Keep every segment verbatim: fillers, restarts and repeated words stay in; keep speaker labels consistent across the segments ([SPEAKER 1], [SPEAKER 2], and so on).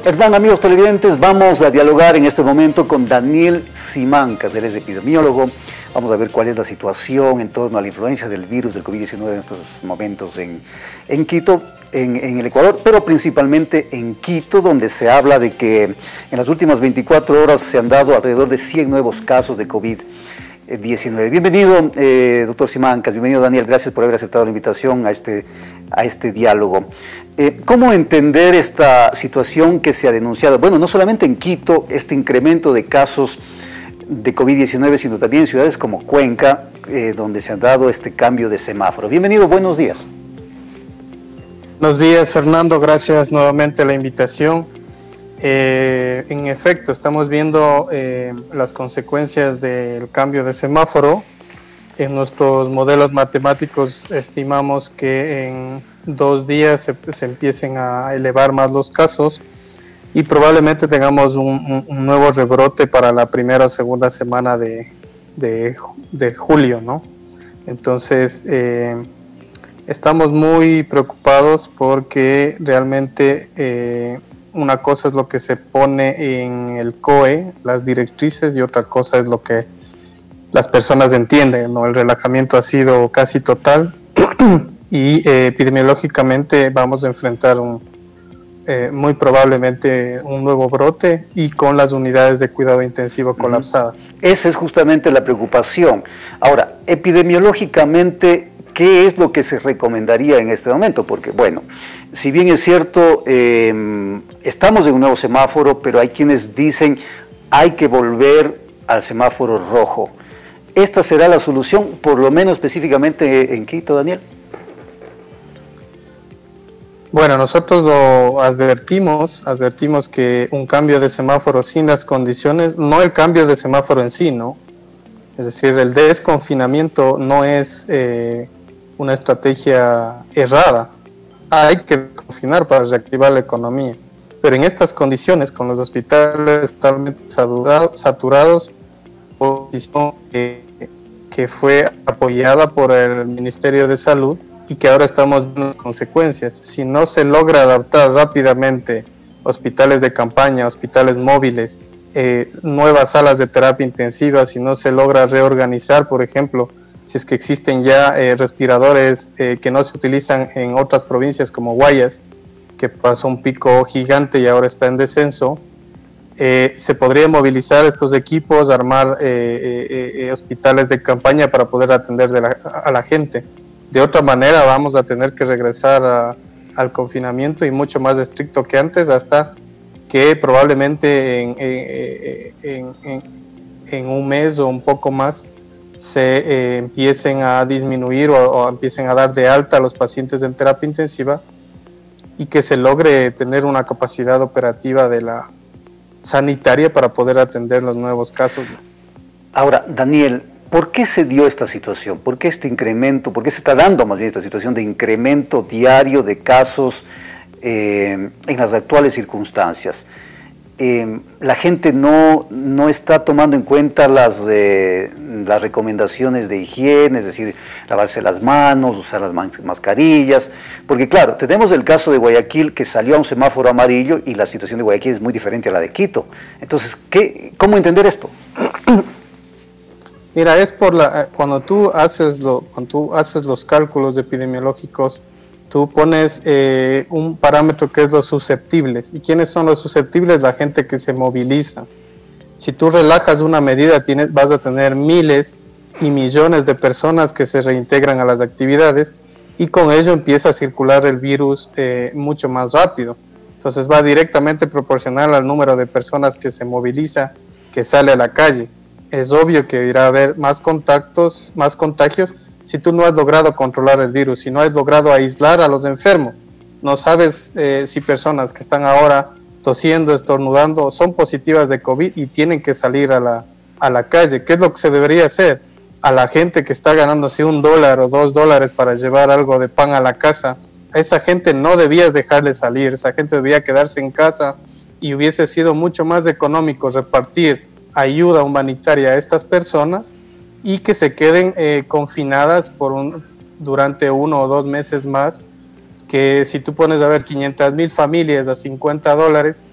[SPEAKER 1] Hernán, amigos televidentes, vamos a dialogar en este momento con Daniel Simancas, él es epidemiólogo. Vamos a ver cuál es la situación en torno a la influencia del virus del COVID diecinueve en estos momentos en, en Quito, en, en el Ecuador, pero principalmente en Quito, donde se habla de que en las últimas veinticuatro horas se han dado alrededor de cien nuevos casos de COVID diecinueve. Bienvenido, eh, doctor Simancas, bienvenido Daniel, gracias por haber aceptado la invitación a este, a este diálogo. Eh, ¿Cómo entender esta situación que se ha denunciado? Bueno, no solamente en Quito, este incremento de casos de COVID diecinueve, sino también en ciudades como Cuenca, eh, donde se ha dado este cambio de semáforo. Bienvenido, buenos días.
[SPEAKER 2] Buenos días, Fernando, gracias nuevamente a la invitación. Eh, en efecto, estamos viendo eh, las consecuencias del cambio de semáforo. En nuestros modelos matemáticos estimamos que en dos días se, se empiecen a elevar más los casos y probablemente tengamos un, un, un nuevo rebrote para la primera o segunda semana de, de, de julio, ¿no? Entonces, eh, estamos muy preocupados porque realmente eh, una cosa es lo que se pone en el C O E, las directrices, y otra cosa es lo que las personas entienden, ¿no? El relajamiento ha sido casi total y eh, epidemiológicamente vamos a enfrentar un, eh, muy probablemente un nuevo brote y con las unidades de cuidado intensivo colapsadas.
[SPEAKER 1] Esa es justamente la preocupación. Ahora, epidemiológicamente, ¿qué es lo que se recomendaría en este momento? Porque, bueno, si bien es cierto, eh, estamos en un nuevo semáforo, pero hay quienes dicen hay que volver al semáforo rojo. ¿Esta será la solución, por lo menos específicamente en Quito, Daniel?
[SPEAKER 2] Bueno, nosotros lo advertimos, advertimos que un cambio de semáforo sin las condiciones, no el cambio de semáforo en sí, ¿no? Es decir, el desconfinamiento no es eh, una estrategia errada. Hay que confinar para reactivar la economía. Pero en estas condiciones, con los hospitales totalmente saturados, posición que, que fue apoyada por el Ministerio de Salud y que ahora estamos viendo las consecuencias. Si no se logra adaptar rápidamente hospitales de campaña, hospitales móviles, eh, nuevas salas de terapia intensiva, si no se logra reorganizar, por ejemplo, si es que existen ya eh, respiradores eh, que no se utilizan en otras provincias como Guayas, que pasó un pico gigante y ahora está en descenso, Eh, se podría movilizar estos equipos, armar eh, eh, eh, hospitales de campaña para poder atender de la, a la gente. De otra manera vamos a tener que regresar a, al confinamiento y mucho más estricto que antes, hasta que probablemente en, eh, en, en, en un mes o un poco más se eh, empiecen a disminuir o, o empiecen a dar de alta a los pacientes en terapia intensiva y que se logre tener una capacidad operativa de la sanitaria para poder atender los nuevos casos.
[SPEAKER 1] Ahora, Daniel, ¿por qué se dio esta situación? ¿Por qué este incremento? ¿Por qué se está dando más bien esta situación de incremento diario de casos eh, en las actuales circunstancias? Eh, la gente no, no está tomando en cuenta las, eh, las recomendaciones de higiene, es decir, lavarse las manos, usar las mascarillas, porque claro, tenemos el caso de Guayaquil que salió a un semáforo amarillo y la situación de Guayaquil es muy diferente a la de Quito. Entonces, ¿qué, ¿cómo entender esto?
[SPEAKER 2] Mira, es por la, cuando tú haces, lo, cuando tú haces los cálculos epidemiológicos, tú pones eh, un parámetro que es los susceptibles. ¿Y quiénes son los susceptibles? La gente que se moviliza. Si tú relajas una medida, tienes, vas a tener miles y millones de personas que se reintegran a las actividades y con ello empieza a circular el virus eh, mucho más rápido. Entonces va directamente proporcional al número de personas que se moviliza, que sale a la calle. Es obvio que irá a haber más contactos, más contagios, si tú no has logrado controlar el virus, si no has logrado aislar a los enfermos. No sabes eh, si personas que están ahora tosiendo, estornudando, son positivas de COVID y tienen que salir a la, a la calle. ¿Qué es lo que se debería hacer? A la gente que está ganándose un dólar o dos dólares para llevar algo de pan a la casa, a esa gente no debías dejarle salir, esa gente debía quedarse en casa y hubiese sido mucho más económico repartir ayuda humanitaria a estas personas y que se queden eh, confinadas por un, durante uno o dos meses más, que si tú pones a ver quinientas mil familias a cincuenta dólares,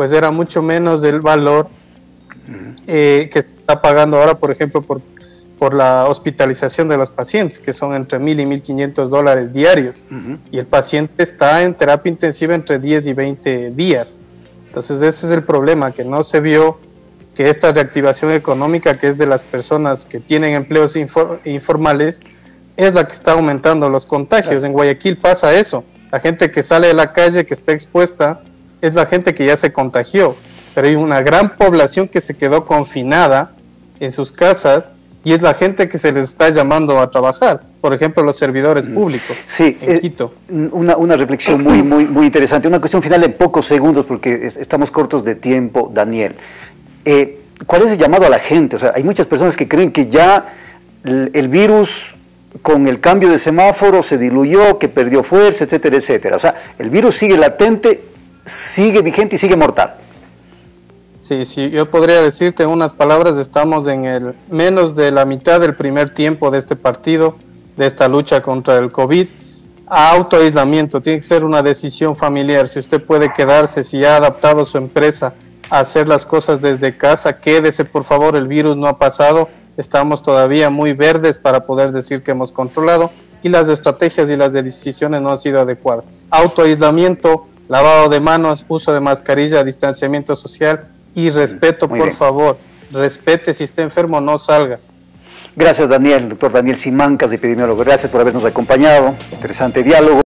[SPEAKER 2] pues era mucho menos del valor eh, que se está pagando ahora, por ejemplo, por, por la hospitalización de los pacientes, que son entre mil y mil quinientos dólares diarios. Uh-huh. Y el paciente está en terapia intensiva entre diez y veinte días. Entonces ese es el problema, que no se vio que esta reactivación económica, que es de las personas que tienen empleos infor- informales, es la que está aumentando los contagios. Claro. En Guayaquil pasa eso. La gente que sale de la calle, que está expuesta, es la gente que ya se contagió. Pero hay una gran población que se quedó confinada en sus casas y es la gente que se les está llamando a trabajar. Por ejemplo, los servidores públicos
[SPEAKER 1] sí,
[SPEAKER 2] en
[SPEAKER 1] eh,
[SPEAKER 2] Quito.
[SPEAKER 1] Una, una reflexión muy, muy, muy interesante. Una cuestión final en pocos segundos porque estamos cortos de tiempo, Daniel. Eh, ¿Cuál es el llamado a la gente? O sea, hay muchas personas que creen que ya el, el virus con el cambio de semáforo se diluyó, que perdió fuerza, etcétera, etcétera. O sea, el virus sigue latente, sigue vigente y sigue mortal.
[SPEAKER 2] Sí, sí, yo podría decirte en unas palabras, estamos en el menos de la mitad del primer tiempo de este partido, de esta lucha contra el COVID. Autoaislamiento, tiene que ser una decisión familiar. Si usted puede quedarse, si ha adaptado su empresa a hacer las cosas desde casa, quédese por favor, el virus no ha pasado, estamos todavía muy verdes para poder decir que hemos controlado y las estrategias y las decisiones no han sido adecuadas. Autoaislamiento, lavado de manos, uso de mascarilla, distanciamiento social y respeto, muy por bien. Favor, respete, si está enfermo no salga.
[SPEAKER 1] Gracias, Daniel, doctor Daniel Simancas, epidemiólogo, gracias por habernos acompañado, interesante diálogo.